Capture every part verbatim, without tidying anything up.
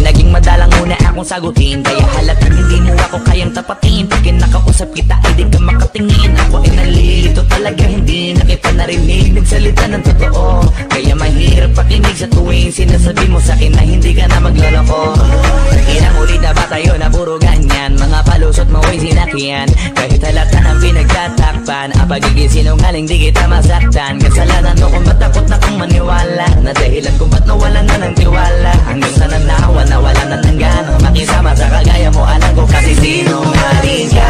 naging madalang muna akong sagutin, kaya halatang hindi mo ako kayang tapatin. Pag kinakausap kita ay di ka makatingin. Ako ay nalilito talaga, hindi na kita narinig nagsalita ng totoo. Kaya mahirap pakinig sa tuwing sinasabi mo sa akin na hindi ka na magloloko. Ilang ulit na ba tayo na puro ganyan, mga palusot mo ay sinakyan. Kahit halata ng pinagtatakpan, ang pagiging sinungaling di kita masaktan. Kasalanan mo kung ba't takot na kong maniwala, na dahilan kung ba't nawalan na ng tiwala. Hanggang sa nanawa na wala na ng gana makisama sa kagaya mo, alam ko kasi sinungaling ka.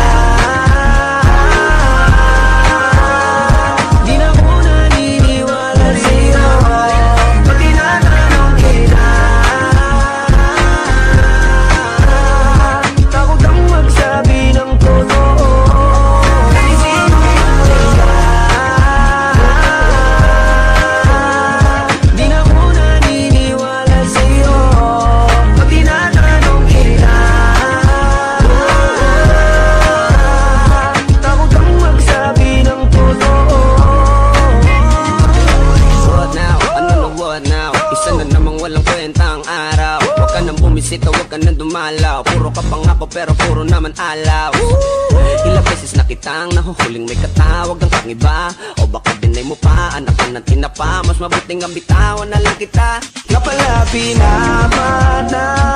Di na ko naniniwala sa'yo pag tinatanong kita. Takot kang magsabi ng totoo kasi sinungaling ka. Di na ko naniniwala sa'yo pag tinatanong kita. Takot kang magsabi ng totoo. What now? Ano na what now? Isa na namang walang kwentang araw. Huwag ka nang bumisita, huwag ka nang dumalaw. Puro ka pangako pero puro naman alaw. Ilang beses na kitang nahuhuling may katawag ng pangiba. O baka dinay mo pa, anak ka ng tinapa. Mas mabuting ang bitawan na lang kita. Nga pala pinapanap